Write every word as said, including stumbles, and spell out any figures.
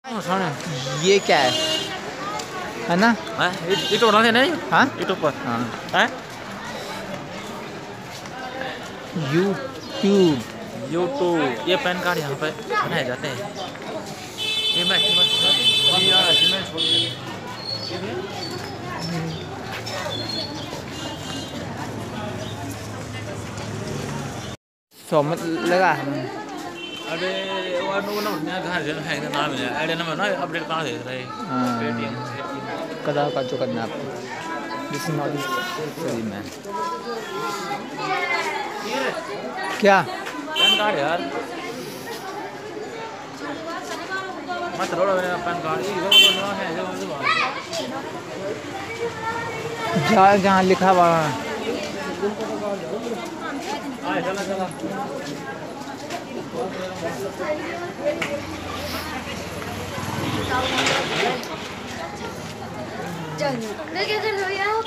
ये क्या है है ना? यूट्यूब बनाते नहीं? हाँ यूट्यूब पर। हाँ हैं? यूट्यूब यूट्यूब ये पैन कार्ड यहाँ पे बनाए जाते हैं। ये मैं सौ में लगा अरे वो नंबर घर से है ना मिला ऐड नंबर ना अपडेट कहाँ दे रहे पेटीएम कदा का जो करना आपको this is not sorry man क्या पैन कार्ड यार मत रोड़ा मेरा पैन कार्ड ये जो बनवा है जो बनवा जहाँ जहाँ लिखा हुआ आए चला चला चल, मैं क्या कर रहा हूँ यार?